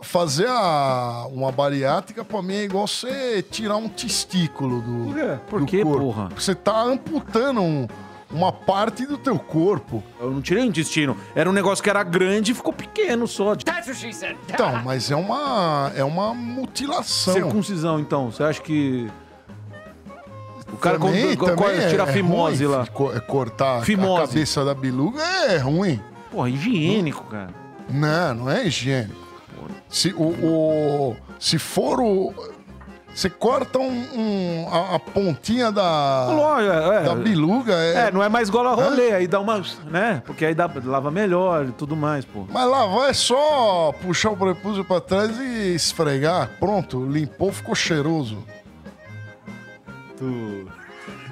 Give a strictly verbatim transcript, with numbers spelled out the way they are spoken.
fazer a, uma bariátrica pra mim é igual você tirar um testículo do, Por quê? Por do quê, corpo. porra? Você tá amputando um, uma parte do teu corpo. Eu não tirei o intestino. Era um negócio que era grande e ficou pequeno só. That's what she said. Então, mas é uma, é uma mutilação. Circuncisão, então. Você acha que... O cara Também, quando, também quando tira a é fimose ruim lá. co- é cortar Fimose. a cabeça da biluga é ruim. Porra, higiênico, cara. Não, não é higiênico. Se, o, o- se for o... Você corta um, um- a, a pontinha da, Lógico, é, da biluga. É, É, não é mais gola rolê, aí dá uma... né? Porque aí dá, lava melhor e tudo mais, pô. Mas lá vai só puxar o prepúcio pra trás e esfregar. Pronto, limpou, ficou cheiroso. Tu...